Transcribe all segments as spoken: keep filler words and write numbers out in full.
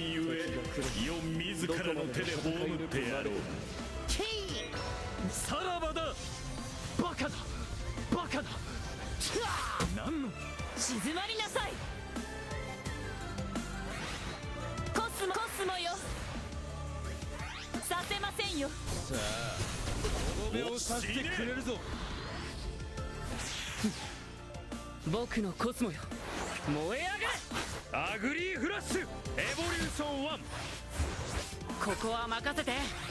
ゆえ世自らの手で葬ってやろう。 さらばだ。バカだバカだ。何の。 静まりなさい。コスモコスモよ、させませんよ。 さあとどめをさせてくれるぞ。僕のコスモよ、燃え上がれ。アグリーフラッシュエボリューションワン。ここは任せて。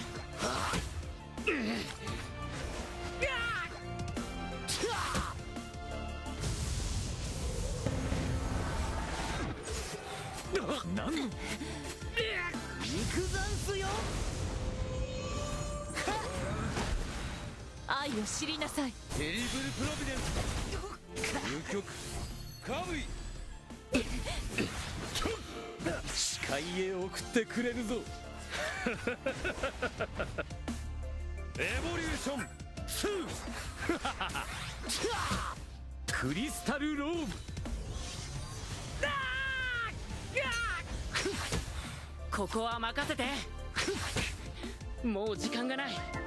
何の。行くざんすよ。 愛を知りなさい。 テリブルプロビデンス。究極カムイ。視界へ送ってくれるぞ。エボリューションツー。クリスタルローブ。ここは任せて。もう時間がない。